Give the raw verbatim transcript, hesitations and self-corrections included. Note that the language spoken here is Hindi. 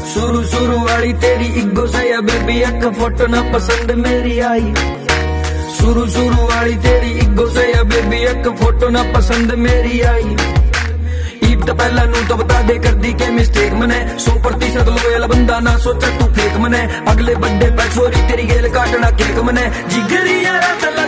शुरू शुरू वाली तेरी इग्गो से या बेबी एक फोटो ना पसंद मेरी आई। शुरू शुरू वाली तेरी इग्गो से या बेबी एक फोटो ना पसंद मेरी आई। ईद तो पहला नू तो बता दे कर दी के मिस्टेक मने, सौ प्रतिशत लोयल बंदा ना सोचा तू फेक मने। अगले बर्थडे पे छोरी तेरी गेल काटना केक मने, जिगरी यारा